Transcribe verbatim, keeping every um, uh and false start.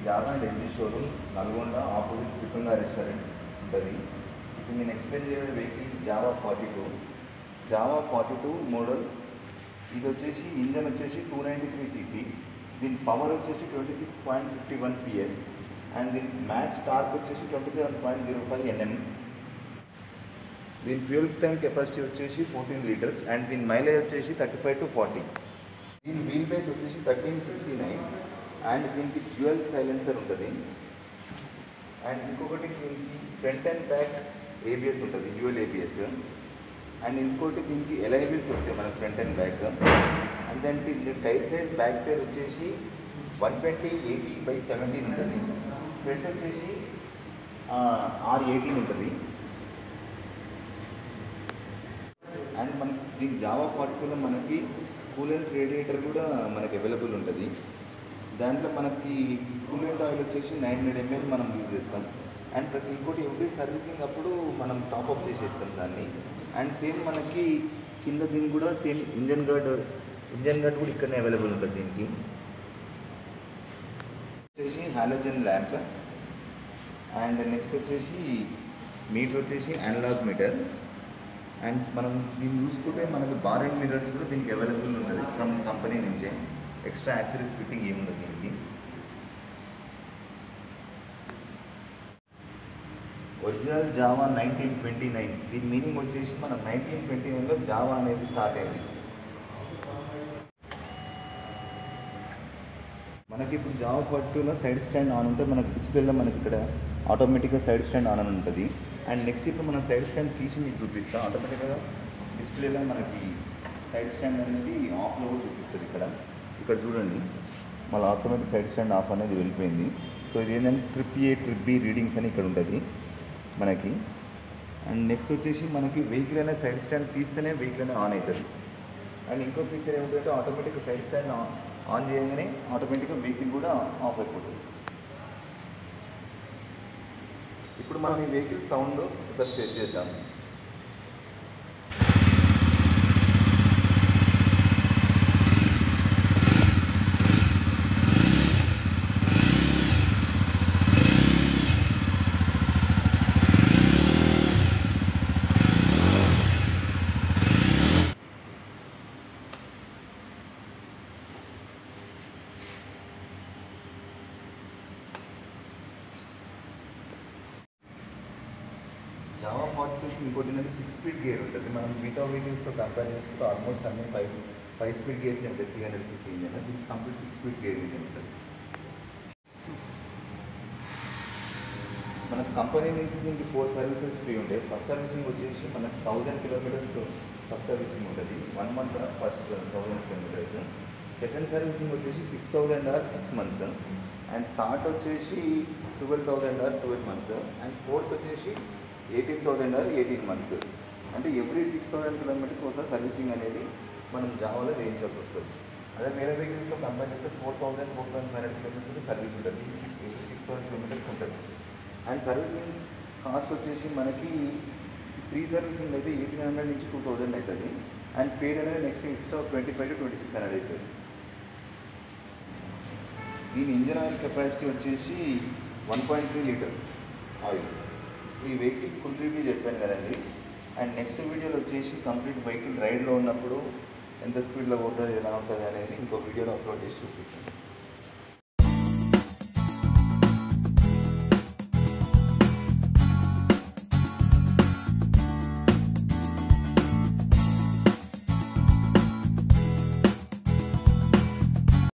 Java and SG showroom Nalgonda opposite పితంగా restaurant ఉంటుంది. ఇప్పుడు నేను ఎక్స్ప్లెయిన్ చేయే vehicle Jawa forty two Jawa forty two model. ఇది వచ్చేసి ఇంజన్ వచ్చేసి టూ నైంటీ త్రీ సీసీ, దీని పవర్ వచ్చేసి twenty six point fifty one PS and దీని మ్యాక్స్ టార్క్ వచ్చేసి twenty seven point zero five NM. దీని ఫ్యూయల్ ట్యాంక్ కెపాసిటీ వచ్చేసి fourteen litres and దీని మైలేజ్ వచ్చేసి థర్టీ ఫైవ్ టు ఫార్టీ. దీని wheelbase వచ్చేసి థర్టీన్ సిక్స్టీ నైన్ అండ్ దీనికి dual silencer ఉంటుంది. అండ్ ఇంకొకటి దీనికి ఫ్రంట్ అండ్ బ్యాక్ ఏబిఎస్ ఉంటుంది, డ్యూయల్ ఏబిఎస్. అండ్ ఇంకోటి దీనికి ఎలాయ్ వీల్స్ వస్తాయి మన ఫ్రంట్ అండ్ బ్యాక్. అండ్ దానికి టైర్ సైజ్ బ్యాక్ సైడ్ వచ్చేసి one twenty eighty by seventeen ఉంటుంది. ఫ్రంట్ వచ్చేసి ఆర్ ఎయిటీన్ ఉంటుంది. అండ్ మనకి దీని జావా ఫార్టీ టూలో మనకి కూలెంట్ రేడియేటర్ కూడా మనకి అవైలబుల్ ఉంటుంది. దాంట్లో మనకి కూలెంట్ ఆయిల్ వచ్చేసి నైన్ హండ్రెడ్ ఎంఎల్ మనం యూజ్ చేస్తాం. అండ్ ప్రతి ఇంకోటి ఎవ్రీ సర్వీసింగ్ అప్పుడు మనం టాప్అప్ చేసేస్తాం దాన్ని. అండ్ సేమ్ మనకి కింద దీనికి కూడా same engine guard engine guard కూడా ఇక్కడనే అవైలబుల్ ఉంటుంది. దీనికి వచ్చేసి హాలోజన్ ల్యాంప్. అండ్ నెక్స్ట్ వచ్చేసి మీటర్ వచ్చేసి అనలాగ్ మీటర్. అండ్ మనం దీన్ని చూసుకుంటే మనకి బార్ అండ్ మిరర్స్ కూడా దీనికి అవైలబుల్ ఉన్నది ఫ్రమ్ కంపెనీ నుంచే. ఎక్స్ట్రా యాక్సరీస్ ఫిట్టింగ్ ఏముండదు దీనికి. Original Jawa nineteen twenty nine దీని మీనింగ్ వచ్చేసి మనం నైన్టీన్ ట్వంటీ నైన్లో జావా అనేది స్టార్ట్ అయింది. మనకి ఇప్పుడు జావా ఫార్టీ టూలో సైడ్ స్టాండ్ ఆన్ ఉంటే మనకి డిస్ప్లేలో మనకి ఇక్కడ ఆటోమేటిక్గా సైడ్ స్టాండ్ ఆన్ అని ఉంటుంది. అండ్ నెక్స్ట్ ఇప్పుడు మనం సైడ్ స్టాండ్ తీసి మీకు చూపిస్తాం. ఆటోమేటిక్గా డిస్ప్లేలో మనకి సైడ్ స్టాండ్ అనేది ఆఫ్లో కూడా చూపిస్తుంది. ఇక్కడ ఇక్కడ చూడండి మళ్ళీ ఆటోమేటిక్ సైడ్ స్టాండ్ ఆఫ్ అనేది వెళ్ళిపోయింది. సో ఇది ఏంటంటే trip A trip B readings అని ఇక్కడ ఉంటుంది మనకి. అండ్ నెక్స్ట్ వచ్చేసి మనకి వెహికల్ అనేది సైడ్ స్టాండ్ తీస్తేనే వెహికల్ అనేది ఆన్ అవుతుంది. అండ్ ఇంకో ఫీచర్ ఏమిటంటే ఆటోమేటిక్గా సైడ్ స్టాండ్ ఆన్ చేయగానే ఆటోమేటిక్గా వెహికల్ కూడా ఆఫ్ అయిపోతుంది. ఇప్పుడు మనం ఈ వెహికల్ సౌండ్ ఒకసారి టెస్ట్ చేద్దాం. జావా ఫార్టీ టూకి ఇంకోటి ఏంటంటే సిక్స్ స్పీడ్ గేర్ ఉంటుంది. మనం మిగతా వెహికల్స్తో కంపేర్ చేసుకుంటే ఆల్మోస్ట్ అన్ని ఫైవ్ ఫైవ్ స్పీడ్ గేర్స్ ఉంటాయి. త్రీ హండ్రెడ్ సిక్స్ ఇంజన్ దీనికి complete six speed gear engine ఉంటుంది. మనకు కంపెనీ నుంచి దీనికి ఫోర్ సర్వీసెస్ ఫ్రీ ఉంటాయి. ఫస్ట్ సర్వీసింగ్ వచ్చేసి మనకు థౌజండ్ కిలోమీటర్స్ ఫస్ట్ సర్వీసింగ్ ఉంటుంది, one month or first thousand kilometres. Second servicing వచ్చేసి six thousand are six months. And third వచ్చేసి twelve thousand or twelve months. And fourth వచ్చేసి eighteen thousand or eighteen months. అంటే every six thousand kilometres ఒకసారి servicing అనేది మనం జావాలో చేయించాల్సి వస్తుంది. అదే వేరే వెహికల్స్తో కంపేర్ చేస్తే four thousand four thousand five hundred కిలోమీటర్స్కి సర్వీస్ ఉంటుంది. దీనికి సిక్స్ సిక్స్ థౌసండ్ కిలోమీటర్స్ ఉంటుంది. అండ్ సర్వీసింగ్ కాస్ట్ వచ్చేసి మనకి ఫ్రీ సర్వీసింగ్ అయితే ఎయిటీన్ హండ్రెడ్ నుంచి టూ థౌజండ్ అవుతుంది. అండ్ పేడ్ అనేది next extra twenty five to twenty six hundred అవుతుంది. దీని ఇంజన్ ఆయిల్ కెపాసిటీ వచ్చేసి one point three litres oil. ఈ వెహికల్ ఫుల్ రివ్యూ చెప్పాను కదండి. అండ్ నెక్స్ట్ వీడియోలో వచ్చేసి కంప్లీట్ వెహికల్ రైడ్లో ఉన్నప్పుడు ఎంత స్పీడ్లో పోతుంది ఎలా ఉంటుంది అనేది ఇంకో వీడియోలో అప్లోడ్ చేసి చూపిస్తాను.